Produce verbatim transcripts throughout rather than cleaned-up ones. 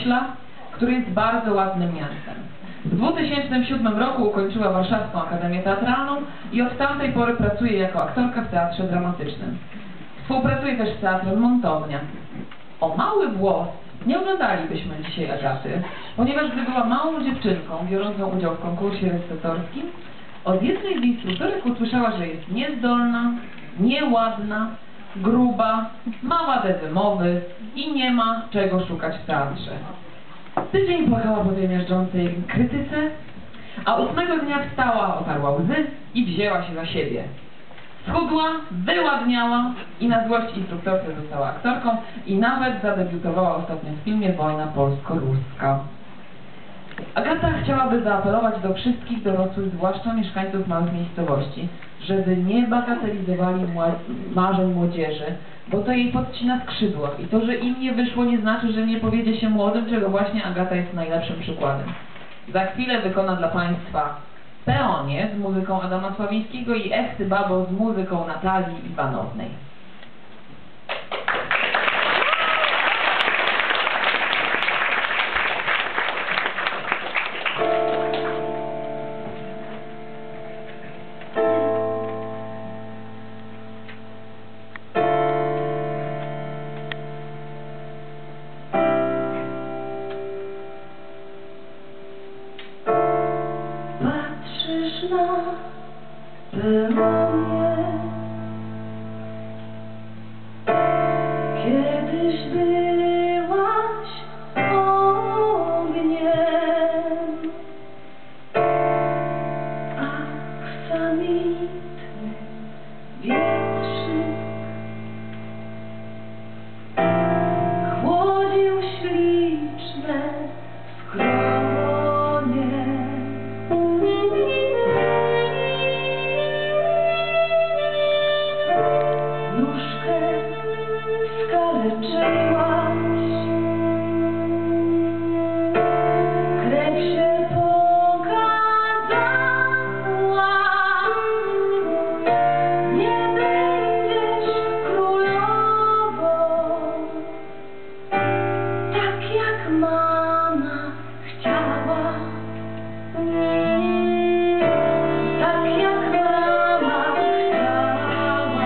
który jest bardzo ładnym miastem. W dwa tysiące siódmym roku ukończyła Warszawską Akademię Teatralną i od tamtej pory pracuje jako aktorka w Teatrze Dramatycznym. Współpracuje też z Teatrem Montownia. O mały włos nie oglądalibyśmy dzisiaj Agaty, ponieważ gdy była małą dziewczynką biorącą udział w konkursie recytatorskim, od jednej z instruktorek usłyszała, że jest niezdolna, nieładna, gruba, ma wadę wymowy i nie ma czego szukać w teatrze. Tydzień płakała po tej miażdżącej krytyce, a ósmego dnia wstała, otarła łzy i wzięła się za siebie. Schudła, wyładniała i na złość instruktorce została aktorką i nawet zadebiutowała ostatnio w filmie Wojna polsko-ruska. Agata chciałaby zaapelować do wszystkich dorosłych, zwłaszcza mieszkańców małych miejscowości, żeby nie bagatelizowali marzeń młodzieży, bo to jej podcina skrzydła i to, że im nie wyszło, nie znaczy, że nie powiedzie się młodym, czego właśnie Agata jest najlepszym przykładem. Za chwilę wykona dla Państwa Peonie z muzyką Adama Sławińskiego i Ech ty babo z muzyką Natalii Iwanownej. Patrzysz na peronie, kiedyś byłaś ogniem, aksamitny wietrzyk chłodził śliczne skronie. Skaleczyłaś, krew się pokazała, nie będziesz królową, tak jak mama chciała, tak jak mama chciała.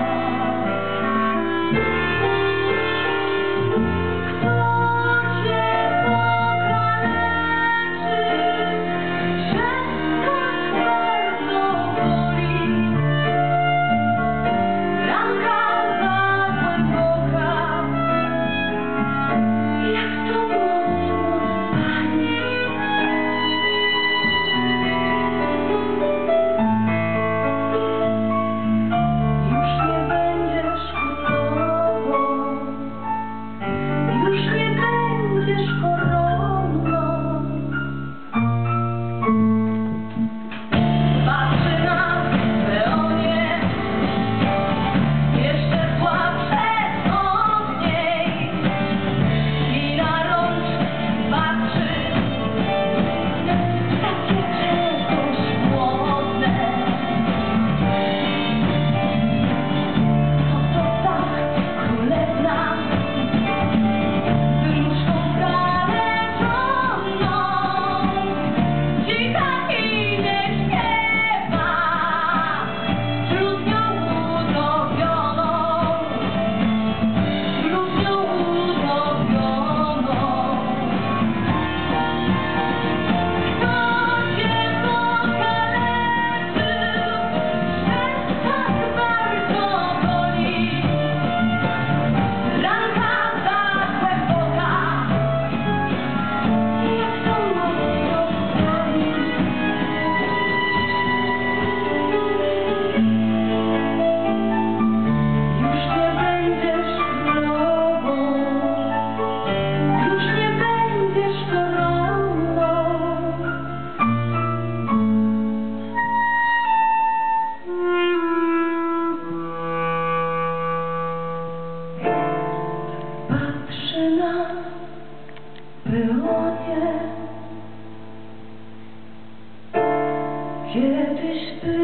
Kiedyś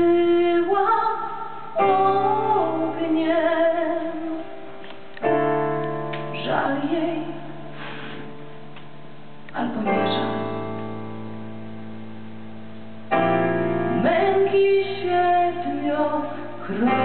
była ogniem, żal jej rok.